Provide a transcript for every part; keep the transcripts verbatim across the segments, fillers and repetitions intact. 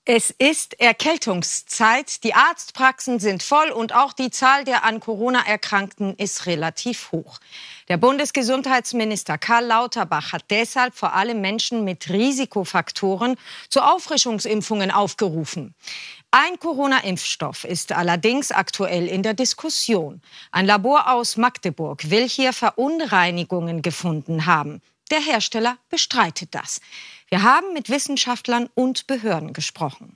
Es ist Erkältungszeit, die Arztpraxen sind voll und auch die Zahl der an Corona Erkrankten ist relativ hoch. Der Bundesgesundheitsminister Karl Lauterbach hat deshalb vor allem Menschen mit Risikofaktoren zu Auffrischungsimpfungen aufgerufen. Ein Corona-Impfstoff ist allerdings aktuell in der Diskussion. Ein Labor aus Magdeburg will hier Verunreinigungen gefunden haben. Der Hersteller bestreitet das. Wir haben mit Wissenschaftlern und Behörden gesprochen.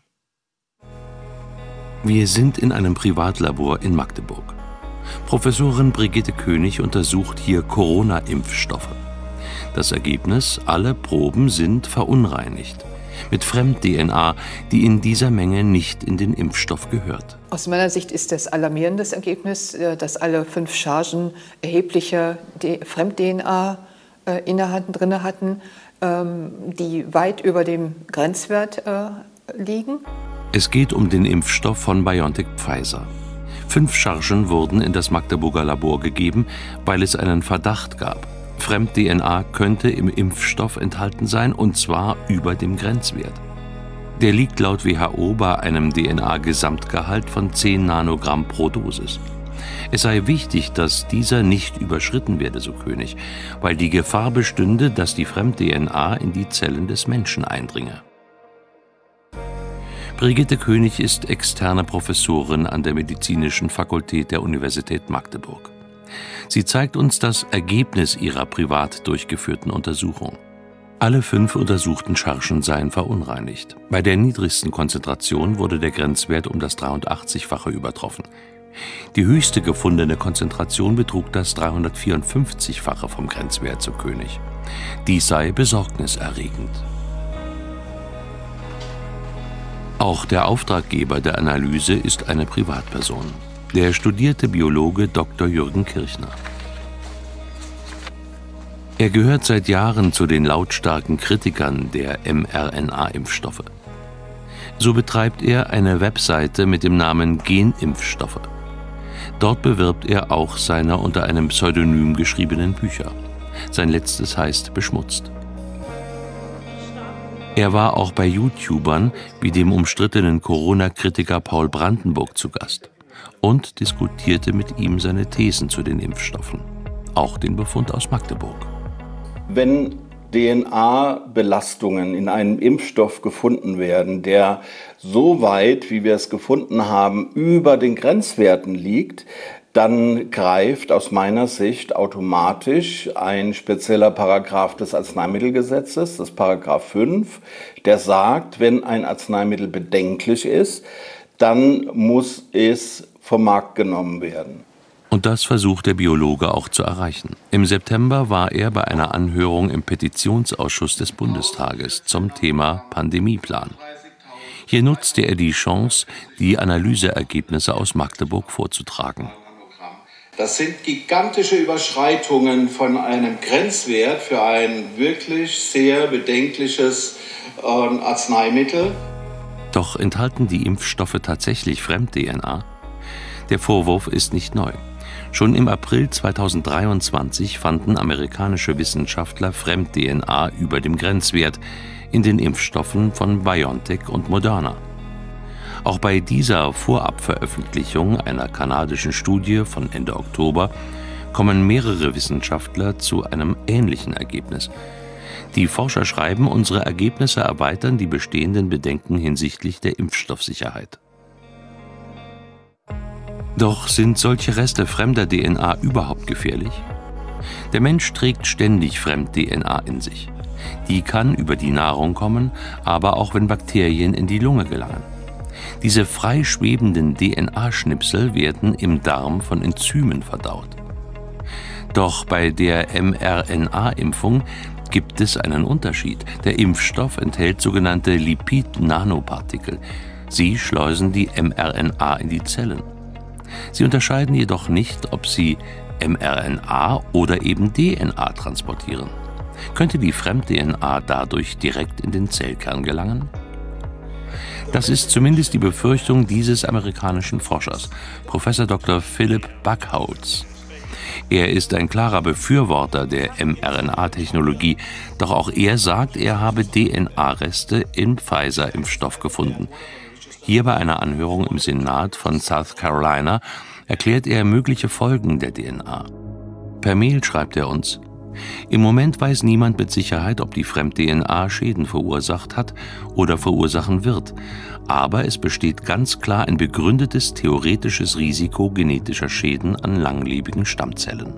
Wir sind in einem Privatlabor in Magdeburg. Professorin Brigitte König untersucht hier Corona-Impfstoffe. Das Ergebnis: alle Proben sind verunreinigt. Mit Fremd-D N A, die in dieser Menge nicht in den Impfstoff gehört. Aus meiner Sicht ist das alarmierendes Ergebnis, dass alle fünf Chargen erhebliche Fremd-D N A innehatten, drin hatten, die weit über dem Grenzwert liegen. Es geht um den Impfstoff von BioNTech Pfizer. Fünf Chargen wurden in das Magdeburger Labor gegeben, weil es einen Verdacht gab. Fremd-D N A könnte im Impfstoff enthalten sein, und zwar über dem Grenzwert. Der liegt laut W H O bei einem D N A-Gesamtgehalt von zehn Nanogramm pro Dosis. Es sei wichtig, dass dieser nicht überschritten werde, so König, weil die Gefahr bestünde, dass die Fremd-D N A in die Zellen des Menschen eindringe. Brigitte König ist externe Professorin an der Medizinischen Fakultät der Universität Magdeburg. Sie zeigt uns das Ergebnis ihrer privat durchgeführten Untersuchung. Alle fünf untersuchten Chargen seien verunreinigt. Bei der niedrigsten Konzentration wurde der Grenzwert um das dreiundachtzigfache übertroffen. Die höchste gefundene Konzentration betrug das dreihundertvierundfünfzigfache vom Grenzwert, so König. Dies sei besorgniserregend. Auch der Auftraggeber der Analyse ist eine Privatperson, der studierte Biologe Doktor Jürgen Kirchner. Er gehört seit Jahren zu den lautstarken Kritikern der mRNA-Impfstoffe. So betreibt er eine Webseite mit dem Namen Genimpfstoffe. Dort bewirbt er auch seine unter einem Pseudonym geschriebenen Bücher. Sein letztes heißt Beschmutzt. Er war auch bei YouTubern wie dem umstrittenen Corona-Kritiker Paul Brandenburg zu Gast und diskutierte mit ihm seine Thesen zu den Impfstoffen. Auch den Befund aus Magdeburg. Wenn D N A-Belastungen in einem Impfstoff gefunden werden, der so weit, wie wir es gefunden haben, über den Grenzwerten liegt, dann greift aus meiner Sicht automatisch ein spezieller Paragraph des Arzneimittelgesetzes, das Paragraph fünf, der sagt, wenn ein Arzneimittel bedenklich ist, dann muss es vom Markt genommen werden. Und das versucht der Biologe auch zu erreichen. Im September war er bei einer Anhörung im Petitionsausschuss des Bundestages zum Thema Pandemieplan. Hier nutzte er die Chance, die Analyseergebnisse aus Magdeburg vorzutragen. Das sind gigantische Überschreitungen von einem Grenzwert für ein wirklich sehr bedenkliches äh, Arzneimittel. Doch enthalten die Impfstoffe tatsächlich Fremd-D N A? Der Vorwurf ist nicht neu. Schon im April zweitausenddreiundzwanzig fanden amerikanische Wissenschaftler Fremd-D N A über dem Grenzwert in den Impfstoffen von BioNTech und Moderna. Auch bei dieser Vorabveröffentlichung einer kanadischen Studie von Ende Oktober kommen mehrere Wissenschaftler zu einem ähnlichen Ergebnis. Die Forscher schreiben, unsere Ergebnisse erweitern die bestehenden Bedenken hinsichtlich der Impfstoffsicherheit. Doch sind solche Reste fremder D N A überhaupt gefährlich? Der Mensch trägt ständig Fremd-D N A in sich. Die kann über die Nahrung kommen, aber auch wenn Bakterien in die Lunge gelangen. Diese freischwebenden D N A-Schnipsel werden im Darm von Enzymen verdaut. Doch bei der mRNA-Impfung gibt es einen Unterschied. Der Impfstoff enthält sogenannte Lipid-Nanopartikel. Sie schleusen die mRNA in die Zellen. Sie unterscheiden jedoch nicht, ob sie mRNA oder eben D N A transportieren. Könnte die Fremd-D N A dadurch direkt in den Zellkern gelangen? Das ist zumindest die Befürchtung dieses amerikanischen Forschers, Professor Doktor Philip Buckholz. Er ist ein klarer Befürworter der mRNA-Technologie, doch auch er sagt, er habe D N A-Reste im Pfizer-Impfstoff gefunden. Hier bei einer Anhörung im Senat von South Carolina erklärt er mögliche Folgen der D N A. Per Mail schreibt er uns: Im Moment weiß niemand mit Sicherheit, ob die Fremd-D N A Schäden verursacht hat oder verursachen wird. Aber es besteht ganz klar ein begründetes theoretisches Risiko genetischer Schäden an langlebigen Stammzellen.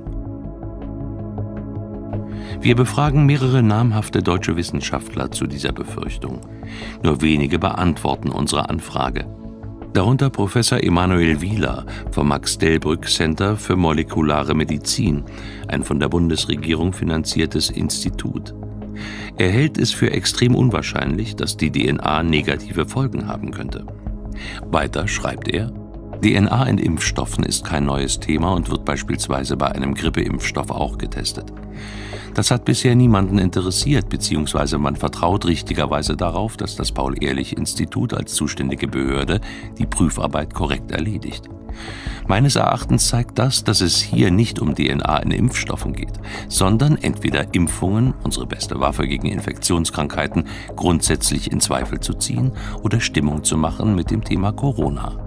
Wir befragen mehrere namhafte deutsche Wissenschaftler zu dieser Befürchtung. Nur wenige beantworten unsere Anfrage. Darunter Professor Emanuel Wieler vom Max-Delbrück-Center für molekulare Medizin, ein von der Bundesregierung finanziertes Institut. Er hält es für extrem unwahrscheinlich, dass die D N A negative Folgen haben könnte. Weiter schreibt er: D N A in Impfstoffen ist kein neues Thema und wird beispielsweise bei einem Grippeimpfstoff auch getestet. Das hat bisher niemanden interessiert, beziehungsweise man vertraut richtigerweise darauf, dass das Paul-Ehrlich-Institut als zuständige Behörde die Prüfarbeit korrekt erledigt. Meines Erachtens zeigt das, dass es hier nicht um D N A in Impfstoffen geht, sondern entweder Impfungen, unsere beste Waffe gegen Infektionskrankheiten, grundsätzlich in Zweifel zu ziehen oder Stimmung zu machen mit dem Thema Corona.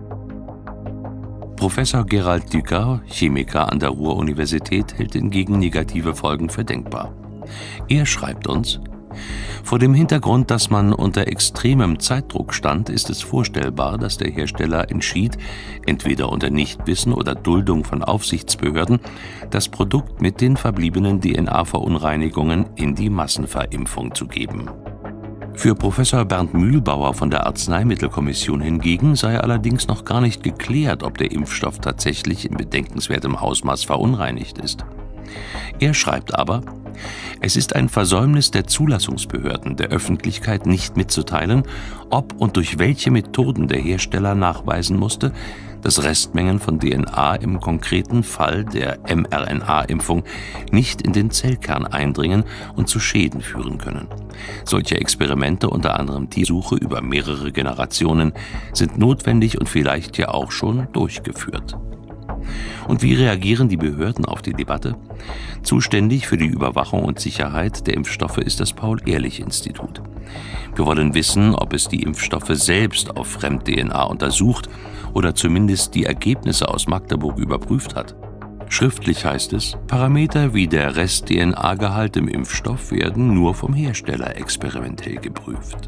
Professor Gerald Dücker, Chemiker an der Ruhr-Universität, hält hingegen negative Folgen für denkbar. Er schreibt uns: Vor dem Hintergrund, dass man unter extremem Zeitdruck stand, ist es vorstellbar, dass der Hersteller entschied, entweder unter Nichtwissen oder Duldung von Aufsichtsbehörden, das Produkt mit den verbliebenen D N A-Verunreinigungen in die Massenverimpfung zu geben. Für Professor Bernd Mühlbauer von der Arzneimittelkommission hingegen sei allerdings noch gar nicht geklärt, ob der Impfstoff tatsächlich in bedenkenswertem Ausmaß verunreinigt ist. Er schreibt aber: Es ist ein Versäumnis der Zulassungsbehörden, der Öffentlichkeit nicht mitzuteilen, ob und durch welche Methoden der Hersteller nachweisen musste, dass Restmengen von D N A im konkreten Fall der mRNA-Impfung nicht in den Zellkern eindringen und zu Schäden führen können. Solche Experimente, unter anderem Tierversuche über mehrere Generationen, sind notwendig und vielleicht ja auch schon durchgeführt. Und wie reagieren die Behörden auf die Debatte? Zuständig für die Überwachung und Sicherheit der Impfstoffe ist das Paul-Ehrlich-Institut. Wir wollen wissen, ob es die Impfstoffe selbst auf Fremd-D N A untersucht oder zumindest die Ergebnisse aus Magdeburg überprüft hat. Schriftlich heißt es, Parameter wie der Rest-D N A-Gehalt im Impfstoff werden nur vom Hersteller experimentell geprüft.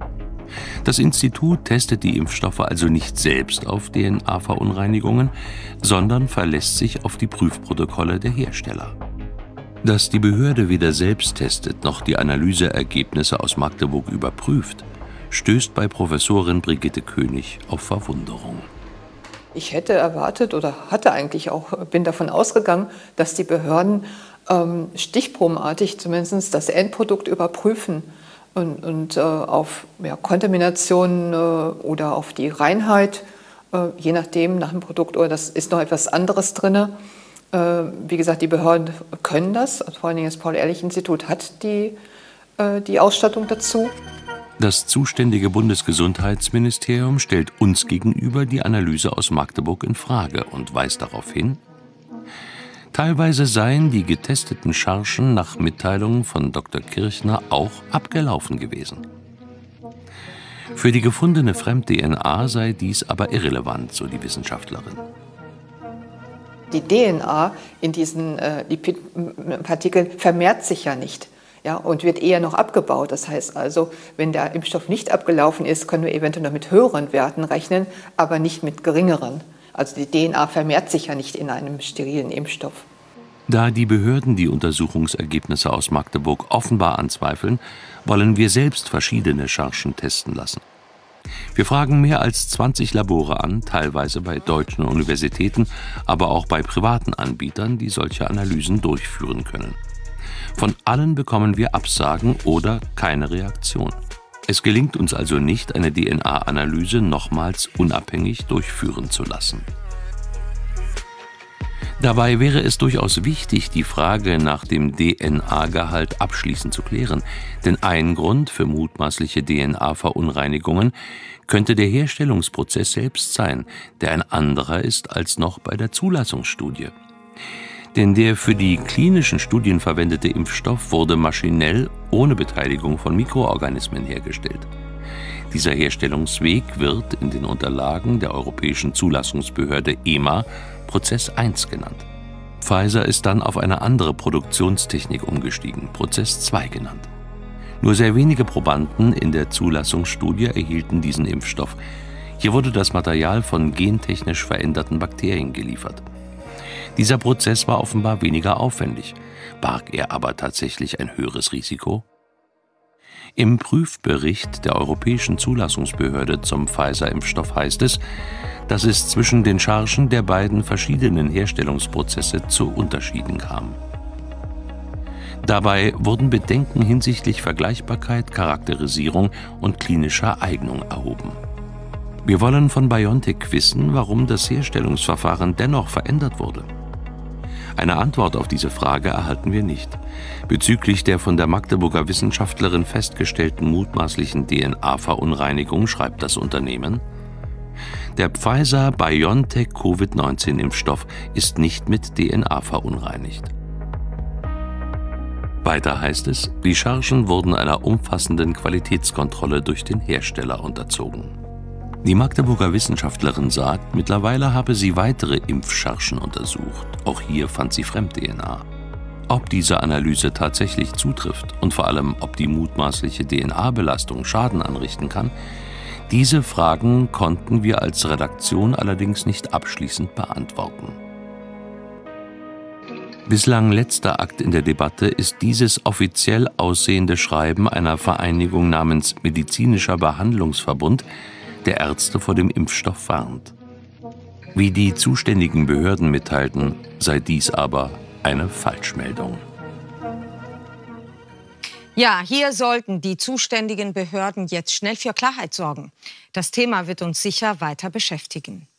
Das Institut testet die Impfstoffe also nicht selbst auf D N A-Verunreinigungen, sondern verlässt sich auf die Prüfprotokolle der Hersteller. Dass die Behörde weder selbst testet noch die Analyseergebnisse aus Magdeburg überprüft, stößt bei Professorin Brigitte König auf Verwunderung. Ich hätte erwartet oder hatte eigentlich auch, bin davon ausgegangen, dass die Behörden ähm, stichprobenartig zumindest das Endprodukt überprüfen und, und äh, auf ja, Kontaminationen äh, oder auf die Reinheit, äh, je nachdem nach dem Produkt, oder das ist noch etwas anderes drin. Äh, wie gesagt, die Behörden können das, vor allen Dingen das Paul-Ehrlich-Institut hat die, äh, die Ausstattung dazu. Das zuständige Bundesgesundheitsministerium stellt uns gegenüber die Analyse aus Magdeburg in Frage und weist darauf hin: Teilweise seien die getesteten Chargen nach Mitteilungen von Doktor Kirchner auch abgelaufen gewesen. Für die gefundene Fremd-D N A sei dies aber irrelevant, so die Wissenschaftlerin. Die D N A in diesen äh, Lipidpartikeln vermehrt sich ja nicht. Ja, und wird eher noch abgebaut. Das heißt also, wenn der Impfstoff nicht abgelaufen ist, können wir eventuell noch mit höheren Werten rechnen, aber nicht mit geringeren. Also die D N A vermehrt sich ja nicht in einem sterilen Impfstoff. Da die Behörden die Untersuchungsergebnisse aus Magdeburg offenbar anzweifeln, wollen wir selbst verschiedene Chargen testen lassen. Wir fragen mehr als zwanzig Labore an, teilweise bei deutschen Universitäten, aber auch bei privaten Anbietern, die solche Analysen durchführen können. Von allen bekommen wir Absagen oder keine Reaktion. Es gelingt uns also nicht, eine D N A-Analyse nochmals unabhängig durchführen zu lassen. Dabei wäre es durchaus wichtig, die Frage nach dem D N A-Gehalt abschließend zu klären, denn ein Grund für mutmaßliche D N A-Verunreinigungen könnte der Herstellungsprozess selbst sein, der ein anderer ist als noch bei der Zulassungsstudie. Denn der für die klinischen Studien verwendete Impfstoff wurde maschinell ohne Beteiligung von Mikroorganismen hergestellt. Dieser Herstellungsweg wird in den Unterlagen der Europäischen Zulassungsbehörde E M A Prozess eins genannt. Pfizer ist dann auf eine andere Produktionstechnik umgestiegen, Prozess zwei genannt. Nur sehr wenige Probanden in der Zulassungsstudie erhielten diesen Impfstoff. Hier wurde das Material von gentechnisch veränderten Bakterien geliefert. Dieser Prozess war offenbar weniger aufwendig. Barg er aber tatsächlich ein höheres Risiko? Im Prüfbericht der Europäischen Zulassungsbehörde zum Pfizer-Impfstoff heißt es, dass es zwischen den Chargen der beiden verschiedenen Herstellungsprozesse zu Unterschieden kam. Dabei wurden Bedenken hinsichtlich Vergleichbarkeit, Charakterisierung und klinischer Eignung erhoben. Wir wollen von BioNTech wissen, warum das Herstellungsverfahren dennoch verändert wurde. Eine Antwort auf diese Frage erhalten wir nicht. Bezüglich der von der Magdeburger Wissenschaftlerin festgestellten mutmaßlichen D N A-Verunreinigung schreibt das Unternehmen: Der Pfizer-BioNTech-Covid neunzehn Impfstoff ist nicht mit D N A verunreinigt. Weiter heißt es, die Chargen wurden einer umfassenden Qualitätskontrolle durch den Hersteller unterzogen. Die Magdeburger Wissenschaftlerin sagt, mittlerweile habe sie weitere Impfchargen untersucht. Auch hier fand sie Fremd-D N A. Ob diese Analyse tatsächlich zutrifft und vor allem, ob die mutmaßliche D N A-Belastung Schaden anrichten kann, diese Fragen konnten wir als Redaktion allerdings nicht abschließend beantworten. Bislang letzter Akt in der Debatte ist dieses offiziell aussehende Schreiben einer Vereinigung namens Medizinischer Behandlungsverbund, der Ärzte vor dem Impfstoff warnt. Wie die zuständigen Behörden mitteilten, sei dies aber eine Falschmeldung. Ja, hier sollten die zuständigen Behörden jetzt schnell für Klarheit sorgen. Das Thema wird uns sicher weiter beschäftigen.